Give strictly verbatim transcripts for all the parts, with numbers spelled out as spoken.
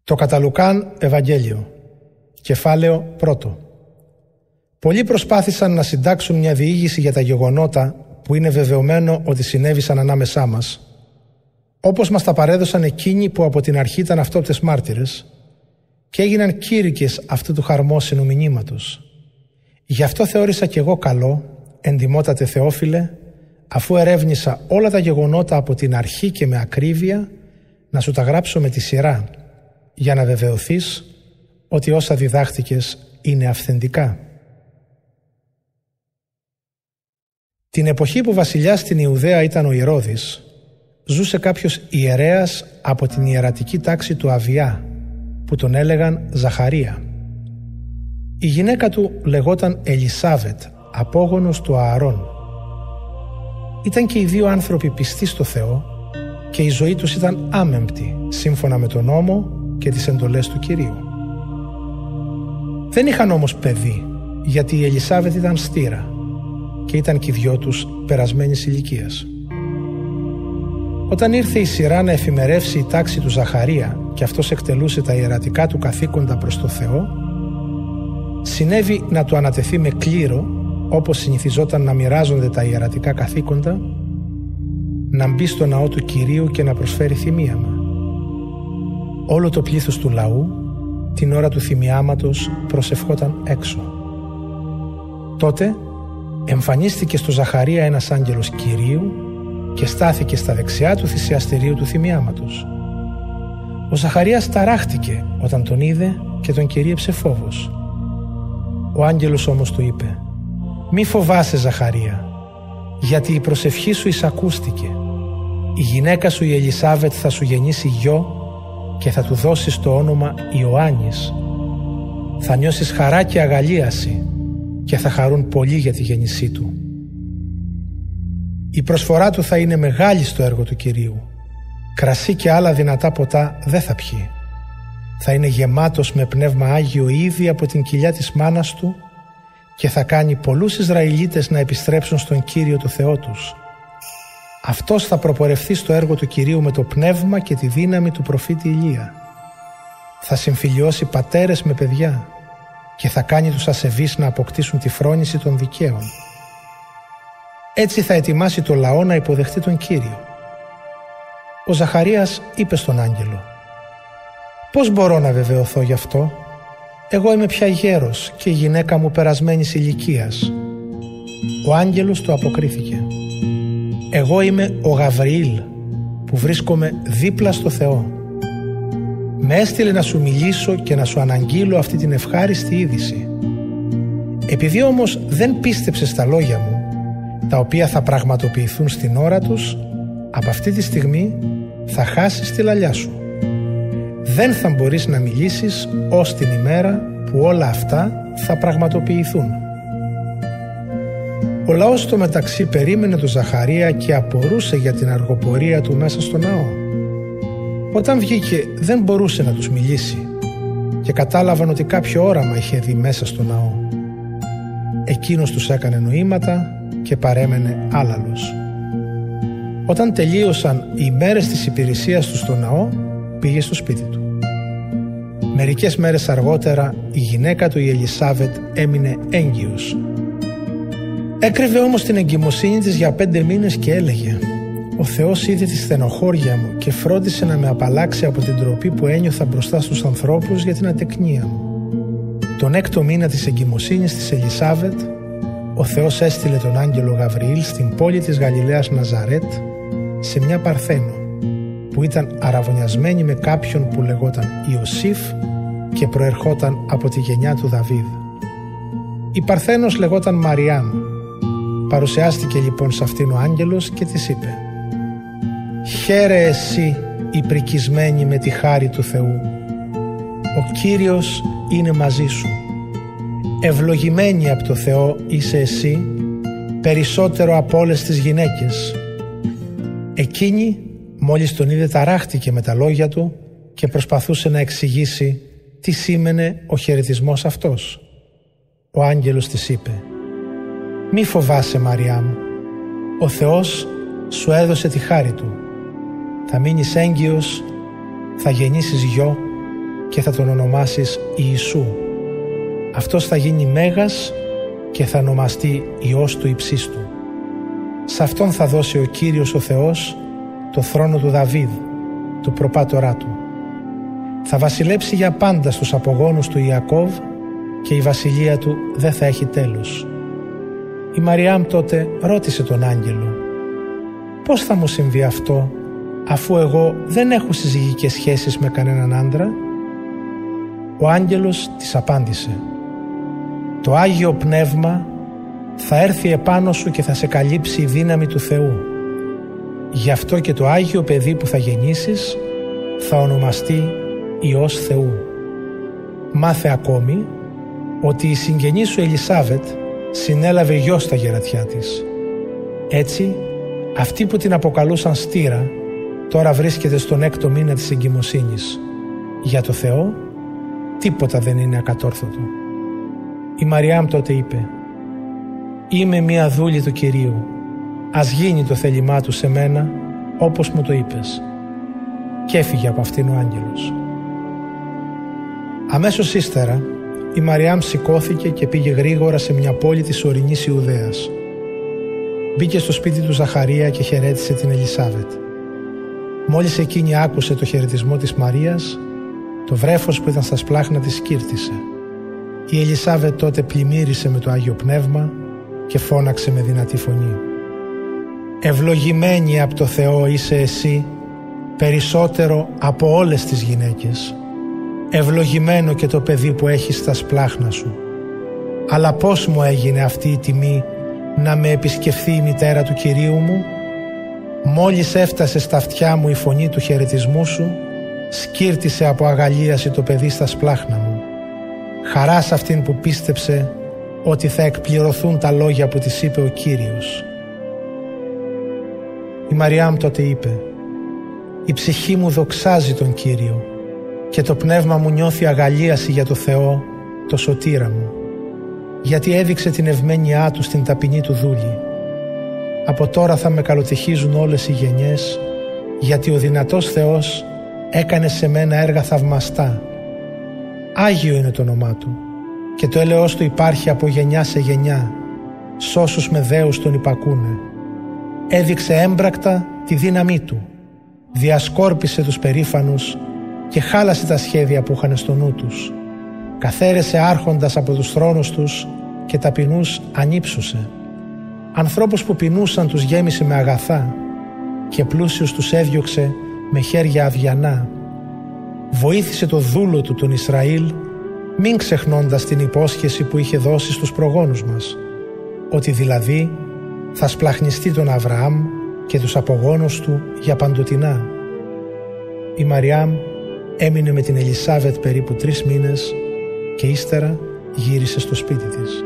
Το κατά Λουκάν Ευαγγέλιο, κεφάλαιο πρώτο. Πολλοί προσπάθησαν να συντάξουν μια διήγηση για τα γεγονότα που είναι βεβαιωμένο ότι συνέβησαν ανάμεσά μας, όπως μας τα παρέδωσαν εκείνοι που από την αρχή ήταν αυτόπτες μάρτυρες και έγιναν κήρυκες αυτού του χαρμόσυνου μηνύματος. Γι' αυτό θεώρησα κι εγώ καλό, εντιμότατε Θεόφιλε, αφού ερεύνησα όλα τα γεγονότα από την αρχή και με ακρίβεια, να σου τα γράψω με τη σειρά, για να βεβαιωθείς ότι όσα διδάχτηκες είναι αυθεντικά. Την εποχή που βασιλιάς στην Ιουδαία ήταν ο Ηρώδης, ζούσε κάποιος ιερέας από την ιερατική τάξη του Αβιά, που τον έλεγαν Ζαχαρία. Η γυναίκα του λεγόταν Ελισάβετ, απόγονος του Ααρών. Ήταν και οι δύο άνθρωποι πιστοί στο Θεό και η ζωή τους ήταν άμεμπτη, σύμφωνα με τον νόμο και τις εντολές του Κυρίου. Δεν είχαν όμως παιδί, γιατί η Ελισάβετ ήταν στήρα και ήταν και οι δυο τους περασμένης ηλικίας. Όταν ήρθε η σειρά να εφημερεύσει η τάξη του Ζαχαρία και αυτός εκτελούσε τα ιερατικά του καθήκοντα προς το Θεό, συνέβη να του ανατεθεί με κλήρο, όπως συνηθιζόταν να μοιράζονται τα ιερατικά καθήκοντα, να μπει στο ναό του Κυρίου και να προσφέρει θυμίαμα. Όλο το πλήθος του λαού την ώρα του θυμιάματος προσευχόταν έξω. Τότε εμφανίστηκε στο Ζαχαρία ένας άγγελος Κυρίου και στάθηκε στα δεξιά του θυσιαστηρίου του θυμιάματος. Ο Ζαχαρίας ταράχτηκε όταν τον είδε και τον κυρίεψε φόβος. Ο άγγελος όμως του είπε: «Μη φοβάσαι, Ζαχαρία, γιατί η προσευχή σου εισακούστηκε. Η γυναίκα σου η Ελισάβετ θα σου γεννήσει γιο και θα του δώσεις το όνομα Ιωάννης. Θα νιώσεις χαρά και αγαλίαση και θα χαρούν πολύ για τη γέννησή του. Η προσφορά του θα είναι μεγάλη στο έργο του Κυρίου. Κρασί και άλλα δυνατά ποτά δεν θα πιει. Θα είναι γεμάτος με πνεύμα Άγιο ήδη από την κοιλιά της μάνας του και θα κάνει πολλούς Ισραηλίτες να επιστρέψουν στον Κύριο το Θεό τους. Αυτός θα προπορευθεί στο έργο του Κυρίου με το πνεύμα και τη δύναμη του προφήτη Ηλία. Θα συμφιλιώσει πατέρες με παιδιά και θα κάνει τους ασεβείς να αποκτήσουν τη φρόνηση των δικαίων. Έτσι θα ετοιμάσει το λαό να υποδεχτεί τον Κύριο». Ο Ζαχαρίας είπε στον άγγελο: «Πώς μπορώ να βεβαιωθώ γι' αυτό? Εγώ είμαι πια γέρος και η γυναίκα μου περασμένης ηλικίας». Ο άγγελος του αποκρίθηκε: «Εγώ είμαι ο Γαβριήλ που βρίσκομαι δίπλα στο Θεό. Με έστειλε να σου μιλήσω και να σου αναγγείλω αυτή την ευχάριστη είδηση. Επειδή όμως δεν πίστεψες στα λόγια μου, τα οποία θα πραγματοποιηθούν στην ώρα τους, από αυτή τη στιγμή θα χάσεις τη λαλιά σου. Δεν θα μπορείς να μιλήσεις ως την ημέρα που όλα αυτά θα πραγματοποιηθούν». Ο λαός στο μεταξύ περίμενε τον Ζαχαρία και απορούσε για την αργοπορία του μέσα στο ναό. Όταν βγήκε δεν μπορούσε να τους μιλήσει και κατάλαβαν ότι κάποιο όραμα είχε δει μέσα στο ναό. Εκείνος τους έκανε νοήματα και παρέμενε άλαλος. Όταν τελείωσαν οι μέρες της υπηρεσίας του στο ναό, πήγε στο σπίτι του. Μερικές μέρες αργότερα η γυναίκα του η Ελισάβετ έμεινε έγκυος. Έκρυβε όμως την εγκυμοσύνη της για πέντε μήνες και έλεγε: «Ο Θεός είδε τη στενοχώρια μου και φρόντισε να με απαλλάξει από την ντροπή που ένιωθα μπροστά στους ανθρώπους για την ατεκνία μου». Τον έκτο μήνα της εγκυμοσύνης της Ελισάβετ, ο Θεός έστειλε τον άγγελο Γαβριήλ στην πόλη της Γαλιλαίας Ναζαρέτ, σε μια Παρθένο που ήταν αραβωνιασμένη με κάποιον που λεγόταν Ιωσήφ και προερχόταν από τη γενιά του Δαβίδ. Η Παρθένος λεγόταν Μαριάμ. Παρουσιάστηκε λοιπόν σε αυτήν ο άγγελος και της είπε: «Χαίρε εσύ, η πρικισμένη με τη χάρη του Θεού. Ο Κύριος είναι μαζί σου. Ευλογημένη από το Θεό είσαι εσύ, περισσότερο από όλες τις γυναίκες». Εκείνη μόλις τον είδε ταράχτηκε με τα λόγια του και προσπαθούσε να εξηγήσει τι σήμαινε ο χαιρετισμός αυτός. Ο άγγελος της είπε: «Μη φοβάσαι, Μαριάμ, ο Θεός σου έδωσε τη χάρη του. Θα μείνεις έγκυος, θα γεννήσεις γιο και θα τον ονομάσεις Ιησού. Αυτός θα γίνει μέγας και θα ονομαστεί Υιός του Υψίστου. Σ' αυτόν θα δώσει ο Κύριος ο Θεός το θρόνο του Δαβίδ, του προπάτορά του. Θα βασιλέψει για πάντα στους απογόνους του Ιακώβ και η βασιλεία του δεν θα έχει τέλος. Η Μαριάμ τότε ρώτησε τον άγγελο: «Πώς θα μου συμβεί αυτό, αφού εγώ δεν έχω συζυγικές σχέσεις με κανέναν άντρα?» Ο άγγελος της απάντησε: «Το Άγιο Πνεύμα θα έρθει επάνω σου και θα σε καλύψει η δύναμη του Θεού. Γι' αυτό και το Άγιο παιδί που θα γεννήσεις θα ονομαστεί Υιός Θεού. Μάθε ακόμη ότι η συγγενή σου Ελισάβετ συνέλαβε γιο στα γερατιά της. Έτσι, αυτή που την αποκαλούσαν στήρα, τώρα βρίσκεται στον έκτο μήνα της εγκυμοσύνης. Για το Θεό, τίποτα δεν είναι ακατόρθωτο». Η Μαριάμ τότε είπε: «Είμαι μία δούλη του Κυρίου. Ας γίνει το θέλημά του σε μένα, όπως μου το είπες». Και έφυγε από αυτήν ο άγγελος. Αμέσως ύστερα, η Μαριάμ σηκώθηκε και πήγε γρήγορα σε μια πόλη της ορεινής Ιουδαίας. Μπήκε στο σπίτι του Ζαχαρία και χαιρέτησε την Ελισάβετ. Μόλις εκείνη άκουσε το χαιρετισμό της Μαρίας, το βρέφος που ήταν στα σπλάχνα της σκύρτησε. Η Ελισάβετ τότε πλημμύρισε με το Άγιο Πνεύμα και φώναξε με δυνατή φωνή: «Ευλογημένη από το Θεό είσαι εσύ, περισσότερο από όλες τις γυναίκες. Ευλογημένο και το παιδί που έχεις στα σπλάχνα σου. Αλλά πώς μου έγινε αυτή η τιμή να με επισκεφθεί η μητέρα του Κυρίου μου? Μόλις έφτασε στα αυτιά μου η φωνή του χαιρετισμού σου, σκύρτησε από αγαλίαση το παιδί στα σπλάχνα μου. Χαρά σ' αυτήν που πίστεψε ότι θα εκπληρωθούν τα λόγια που της είπε ο Κύριος». Η Μαριάμ τότε είπε: «Η ψυχή μου δοξάζει τον Κύριο και το πνεύμα μου νιώθει αγαλίαση για το Θεό, το σωτήρα μου, γιατί έδειξε την ευμένειά του στην ταπεινή του δούλη. Από τώρα θα με καλοτυχίζουν όλες οι γενιές, γιατί ο δυνατός Θεός έκανε σε μένα έργα θαυμαστά. Άγιο είναι το όνομά του και το έλεος του υπάρχει από γενιά σε γενιά, σ' όσους με δέους τον υπακούνε. Έδειξε έμπρακτα τη δύναμή του, διασκόρπισε τους περήφανους και χάλασε τα σχέδια που είχαν στο νου τους. Καθαίρεσε άρχοντας από τους θρόνους τους και ταπεινούς ανύψωσε. Ανθρώπους που πεινούσαν τους γέμισε με αγαθά και πλούσιους τους έδιωξε με χέρια αδιανά. Βοήθησε το δούλο του τον Ισραήλ, μην ξεχνώντας την υπόσχεση που είχε δώσει στους προγόνους μας, ότι δηλαδή θα σπλαχνιστεί τον Αβραάμ και τους απογόνους του για παντοτινά». Η Μαριάμ έμεινε με την Ελισάβετ περίπου τρεις μήνες και ύστερα γύρισε στο σπίτι της.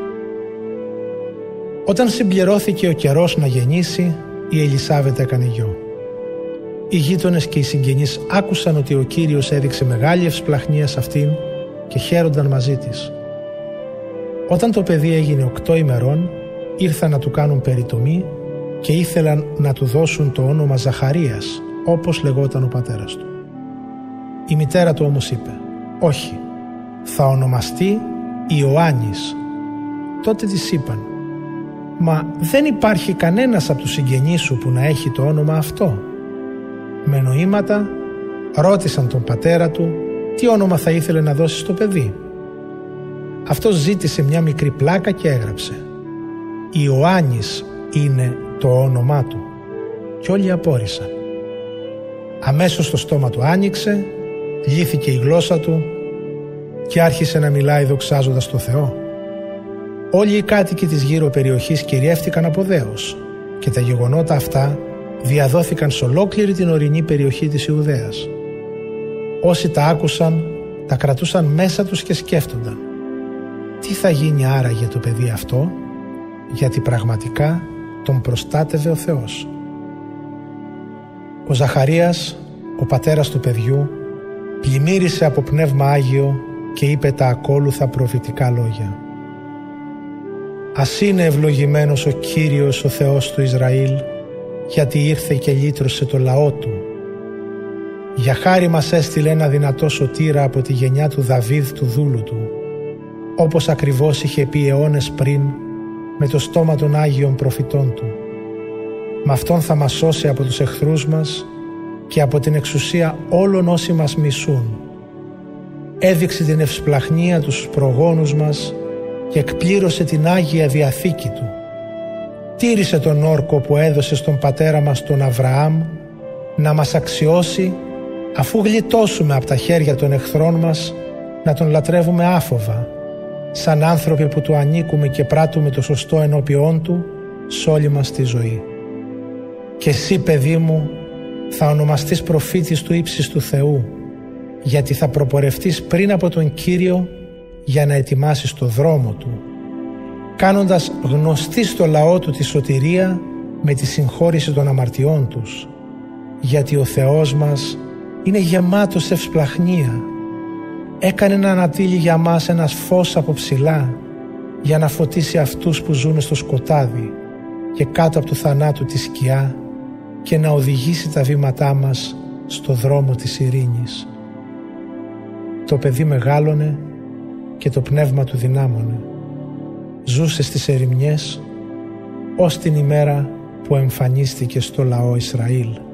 Όταν συμπληρώθηκε ο καιρός να γεννήσει, η Ελισάβετ έκανε γιο. Οι γείτονες και οι συγγενείς άκουσαν ότι ο Κύριος έδειξε μεγάλη ευσπλαχνία σε αυτήν και χαίρονταν μαζί της. Όταν το παιδί έγινε οκτώ ημερών, ήρθαν να του κάνουν περιτομή και ήθελαν να του δώσουν το όνομα Ζαχαρίας, όπως λεγόταν ο πατέρας του. Η μητέρα του όμως είπε: «Όχι, θα ονομαστεί Ιωάννης». Τότε της είπαν: «Μα δεν υπάρχει κανένας από τους συγγενείς σου που να έχει το όνομα αυτό». Με νοήματα ρώτησαν τον πατέρα του τι όνομα θα ήθελε να δώσει στο παιδί. Αυτός ζήτησε μια μικρή πλάκα και έγραψε: «Ιωάννης είναι το όνομά του». Και όλοι απόρρισαν. Αμέσως το στόμα του άνοιξε, λύθηκε η γλώσσα του και άρχισε να μιλάει δοξάζοντας το Θεό. Όλοι οι κάτοικοι της γύρω περιοχής κυριεύτηκαν από δέος και τα γεγονότα αυτά διαδόθηκαν σε ολόκληρη την ορεινή περιοχή της Ιουδαίας. Όσοι τα άκουσαν, τα κρατούσαν μέσα τους και σκέφτονταν: τι θα γίνει άρα για το παιδί αυτό, γιατί πραγματικά τον προστάτευε ο Θεός. Ο Ζαχαρίας, ο πατέρας του παιδιού, πλημμύρισε από Πνεύμα Άγιο και είπε τα ακόλουθα προφητικά λόγια: «Ας είναι ευλογημένος ο Κύριος ο Θεός του Ισραήλ, γιατί ήρθε και λύτρωσε το λαό του. Για χάρη μας έστειλε ένα δυνατό σωτήρα από τη γενιά του Δαβίδ του δούλου του, όπως ακριβώς είχε πει αιώνες πριν με το στόμα των Άγιων προφητών του. Μ' αυτόν θα μας σώσει από τους εχθρούς μας και από την εξουσία όλων όσοι μας μισούν. Έδειξε την ευσπλαχνία του στους προγόνους μας και εκπλήρωσε την Άγια Διαθήκη του. Τήρησε τον όρκο που έδωσε στον πατέρα μας τον Αβραάμ να μας αξιώσει, αφού γλιτώσουμε από τα χέρια των εχθρών μας, να τον λατρεύουμε άφοβα, σαν άνθρωποι που του ανήκουμε και πράττουμε το σωστό ενώπιόν του σε όλη μας τη ζωή. Και εσύ, παιδί μου, θα ονομαστείς προφήτης του ύψης του Θεού, γιατί θα προπορευτείς πριν από τον Κύριο για να ετοιμάσεις το δρόμο του, κάνοντας γνωστή στο λαό του τη σωτηρία με τη συγχώρηση των αμαρτιών τους, γιατί ο Θεός μας είναι γεμάτος ευσπλαχνία. Έκανε να ανατείλει για μας ένας φως από ψηλά, για να φωτίσει αυτούς που ζουν στο σκοτάδι και κάτω από του θανάτου τη σκιά, και να οδηγήσει τα βήματά μας στο δρόμο της ειρήνης. Το παιδί μεγάλωνε και το πνεύμα του δυνάμωνε. Ζούσε στις ερημιές ως την ημέρα που εμφανίστηκε στο λαό Ισραήλ.